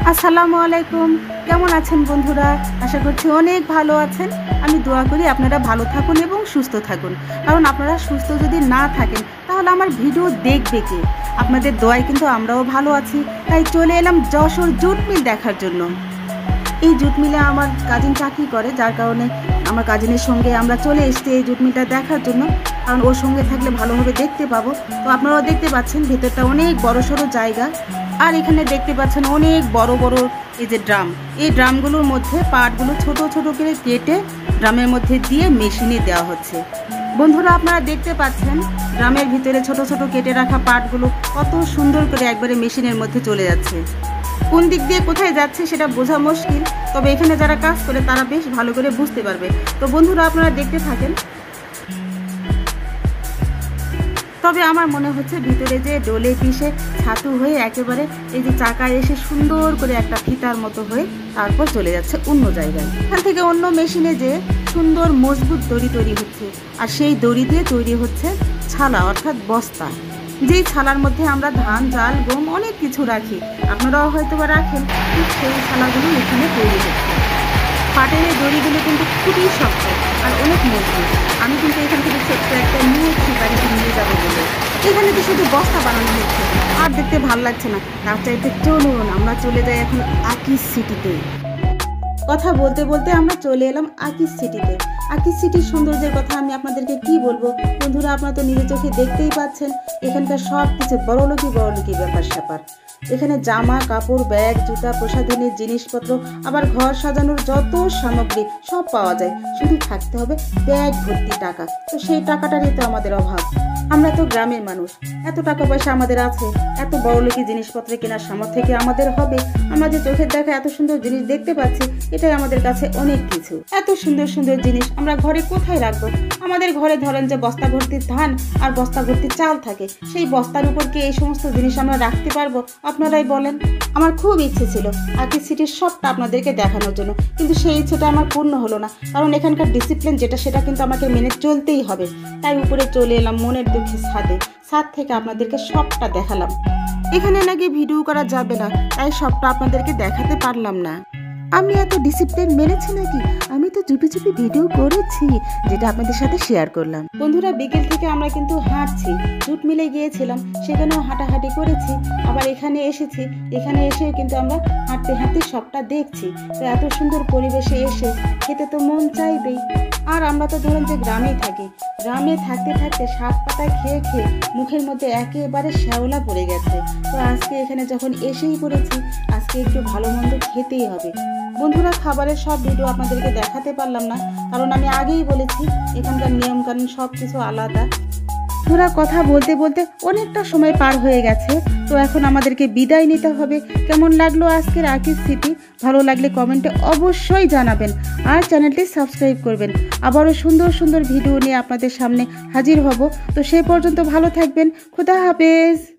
আসসালামু আলাইকুম। কেমন আছেন বন্ধুরা? আশা করছি অনেক ভালো আছেন। আমি দোয়া করি আপনারা ভালো থাকুন এবং সুস্থ থাকুন, কারণ আপনারা সুস্থ যদি না থাকেন তাহলে আমার ভিডিও দেখবে কে? আপনাদের দোয়ায় কিন্তু আমরাও ভালো আছি। তাই চলে এলাম যশোর জুট মিল দেখার জন্য। এই জুট মিলে আমার কাজিন চাকরি করে, যার কারণে আমার কাজিনের সঙ্গে আমরা চলে এসেছি এই জুট মিলটা দেখার জন্য, কারণ ওর সঙ্গে থাকলে ভালোভাবে দেখতে পাবো। তো আপনারাও দেখতে পাচ্ছেন ভেতরটা অনেক বড় সড়ো জায়গা। আর এখানে দেখতে পাচ্ছেন অনেক বড় বড় এই যে ড্রাম, এই ড্রামগুলোর মধ্যে পাটগুলো ছোট ছোট করে কেটে ড্রামের মধ্যে দিয়ে মেশিনে দেওয়া হচ্ছে। বন্ধুরা আপনারা দেখতে পাচ্ছেন ড্রামের ভিতরে ছোট ছোট কেটে রাখা পাটগুলো কত সুন্দর করে একবারে মেশিনের মধ্যে চলে যাচ্ছে। কোন দিক দিয়ে কোথায় যাচ্ছে সেটা বোঝা মুশকিল, তবে এখানে যারা কাজ করে তারা বেশ ভালো করে বুঝতে পারবে। তো বন্ধুরা আপনারা দেখতে থাকেন। তবে আমার মনে হচ্ছে ভিতরে যে ডোলে পিষে ছাতু হয়ে একেবারে এই যে চাকায় এসে সুন্দর করে একটা ফিতার মতো হয়ে তারপর চলে যাচ্ছে অন্য জায়গায়। এখান থেকে অন্য মেশিনে যে সুন্দর মজবুত দড়ি তৈরি হচ্ছে, আর সেই দড়ি দিয়ে তৈরি হচ্ছে ছালা অর্থাৎ বস্তা, যেই ছালার মধ্যে আমরা ধান, চাল, গম অনেক কিছু রাখি। আপনারাও হয়তো বা রাখেন, ঠিক সেই ছালাগুলো এখানে তৈরি হচ্ছে। পাটের এই দড়িগুলো কিন্তু খুবই শক্ত আর অনেক মজবুত। আমি কিন্তু এখান থেকে ছোট্ট একটা নিয়েছি বাড়িতে নিয়ে যাবো বলে। এখানে তো শুধু বস্তা বানানো হচ্ছে, আর দেখতে ভালো লাগছে না। তার চাইতে চলুন আমরা চলে যাই এখন আকিজ সিটিতে। কথা বলতে বলতে আমরা চলে এলাম আকিজ সিটিতে। আকিজ সিটির সৌন্দর্যের কথা আমি আপনাদেরকে কি বলবো বন্ধুরা, আপনারা তো নিজের চোখে দেখতেই পাচ্ছেন। এখানকার সব কিছু বড়লোকি ব্যাপার স্যাপার। এখানে জামা কাপড়, ব্যাগ, জুতা, প্রসাধনের জিনিসপত্র, আবার ঘর সাজানোর যত সামগ্রী সব পাওয়া যায়। শুধু থাকতে হবে ব্যাগ ভর্তি টাকা। তো সেই টাকাটারই তো আমাদের অভাব। আমরা তো গ্রামের মানুষ, এত টাকা পয়সা আমাদের আছে, এত বড়লোকি জিনিসপত্র কেনার সামর্থ্য থেকে আমাদের হবে? আমরা যে চোখের দেখা এত সুন্দর জিনিস দেখতে পাচ্ছি, এটাই আমাদের কাছে অনেক কিছু। এত সুন্দর সুন্দর জিনিস আমরা ঘরে কোথায় রাখবো? আমাদের ঘরে ধরেন যে বস্তা ভর্তি ধান আর বস্তা ভর্তি চাল থাকে, সেই বস্তার উপর কি এই সমস্ত জিনিস আমরা রাখতে পারবো? আপনারাই বলেন। আমার খুব ইচ্ছে ছিল আকিজ সিটির সবটা আপনাদেরকে দেখানোর জন্য, কিন্তু সেই ইচ্ছেটা আমার পূর্ণ হলো না, কারণ এখানকার ডিসিপ্লিন যেটা সেটা কিন্তু আমাকে মেনে চলতেই হবে। তাই উপরে চলে এলাম মনের দুঃখে ছাদে। ছাদ থেকে আপনাদেরকে সবটা দেখালাম। এখানে নাকি ভিডিও করা যাবে না, তাই সবটা আপনাদেরকে দেখাতে পারলাম না। আমি এত ডিসিপ্লিন মেনেছি নাকি? আমি তো চুপি চুপি ভিডিও করেছি, যেটা আপনাদের সাথে শেয়ার করলাম। বন্ধুরা বিকেল থেকে আমরা কিন্তু হাঁটছি, জুট মিলে গিয়েছিলাম, সেখানেও হাঁটাহাঁটি করেছি, আবার এখানে এসেছি। এখানে এসেও কিন্তু আমরা হাঁটতে হাঁটতে সবটা দেখছি। তো এত সুন্দর পরিবেশে এসে খেতে তো মন চাইবেই। আর আমরা তো ধরেন যে গ্রামেই থাকি, গ্রামে থাকতে থাকতে শাক পাতা খেয়ে খেয়ে মুখের মধ্যে একেবারে শ্যাওলা পড়ে গেছে। তো আজকে এখানে যখন এসেই পড়েছি, আজকে একটু ভালো মন্দ খেতেই হবে। বন্ধুরা খাবারের সব ভিডিও আপনাদেরকে দেখাতে পারলাম না, কারণ আমি আগেই বলেছি এখানকার নিয়মকানুন সব কিছু আলাদা। বন্ধুরা কথা বলতে বলতে অনেকটা সময় পার হয়ে গেছে, তো এখন আমাদেরকে বিদায় নিতে হবে। কেমন লাগলো আজকের আকিজ সিটি? ভালো লাগলে কমেন্টে অবশ্যই জানাবেন, আর চ্যানেলটি সাবস্ক্রাইব করবেন। আবারও সুন্দর সুন্দর ভিডিও নিয়ে আপনাদের সামনে হাজির হব। তো সেই পর্যন্ত ভালো থাকবেন। খোদা হাফেজ।